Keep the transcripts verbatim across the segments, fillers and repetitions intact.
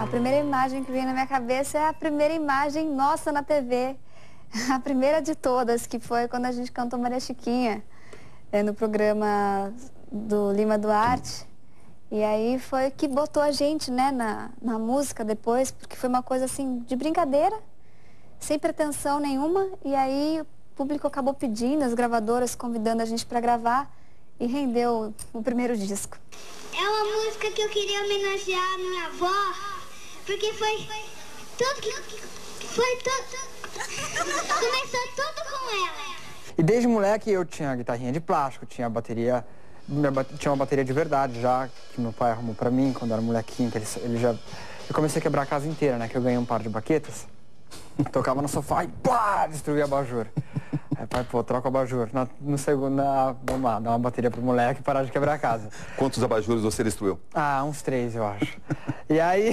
primeira imagem que veio na minha cabeça é a primeira imagem nossa na T V. A primeira de todas, que foi quando a gente cantou Maria Chiquinha, é, no programa do Lima Duarte. E aí foi que botou a gente, né, na, na música depois, porque foi uma coisa assim de brincadeira, sem pretensão nenhuma. E aí o público acabou pedindo, as gravadoras convidando a gente para gravar e rendeu o primeiro disco. É uma música que eu queria homenagear a minha avó, porque foi tudo que... Foi tudo... Começou tudo com ela. E desde moleque eu tinha guitarrinha de plástico, tinha bateria... Tinha uma bateria de verdade já, que meu pai arrumou pra mim quando eu era molequinho, que ele, ele já... Eu comecei a quebrar a casa inteira, né, que eu ganhei um par de baquetas. Tocava no sofá e pá, destruía o abajur. Aí, pai, pô, troca o abajur. Na, no segundo, na, vamos lá, dá uma bateria pro moleque e parar de quebrar a casa. Quantos abajures você destruiu? Ah, uns três, eu acho. E aí...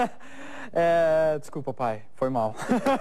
é, desculpa, pai, foi mal.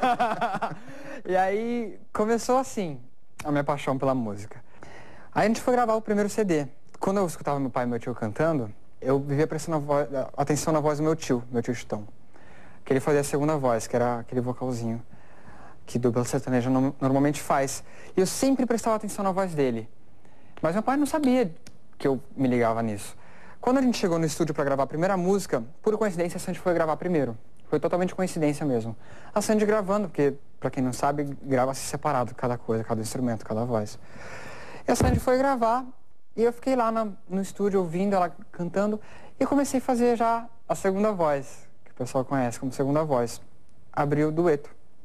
E aí começou assim, a minha paixão pela música. Aí a gente foi gravar o primeiro C D. Quando eu escutava meu pai e meu tio cantando, eu vivia prestando a voz, atenção na voz do meu tio, meu tio Chitão. Que ele fazia a segunda voz, que era aquele vocalzinho que dupla sertaneja no, normalmente faz. E eu sempre prestava atenção na voz dele. Mas meu pai não sabia que eu me ligava nisso. Quando a gente chegou no estúdio para gravar a primeira música, por coincidência a Sandy foi gravar primeiro. Foi totalmente coincidência mesmo. A Sandy gravando, porque, para quem não sabe, grava-se separado cada coisa, cada instrumento, cada voz. E a Sandy foi gravar, e eu fiquei lá na, no estúdio ouvindo ela cantando, e comecei a fazer já a segunda voz, que o pessoal conhece como segunda voz. Abri o dueto.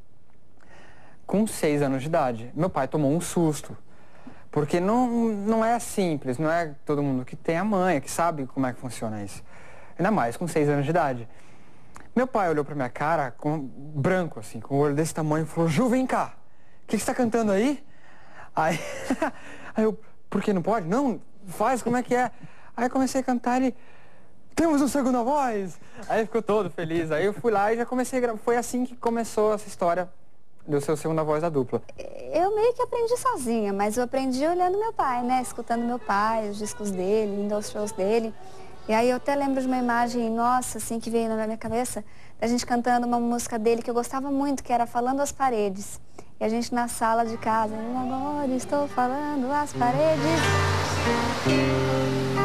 Com seis anos de idade. Meu pai tomou um susto, porque não, não é simples, não é todo mundo que tem a manha, que sabe como é que funciona isso. Ainda mais com seis anos de idade. Meu pai olhou pra minha cara, com branco assim, com o olho desse tamanho, e falou: Ju, vem cá, o que, que você tá cantando aí? Aí, aí eu, por que não pode? Não, faz, como é que é? Aí eu comecei a cantar e ele, temos uma segunda voz! Aí ficou todo feliz, aí eu fui lá e já comecei a gravar. Foi assim que começou essa história do seu segunda voz da dupla. Eu meio que aprendi sozinha, mas eu aprendi olhando meu pai, né? Escutando meu pai, os discos dele, indo aos shows dele. E aí eu até lembro de uma imagem nossa, assim, que veio na minha cabeça, da gente cantando uma música dele que eu gostava muito, que era Falando às Paredes. E a gente na sala de casa, agora estou falando às paredes.